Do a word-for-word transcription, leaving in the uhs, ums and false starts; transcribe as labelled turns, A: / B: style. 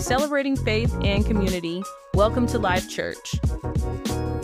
A: celebrating faith and community. Welcome to Life Church.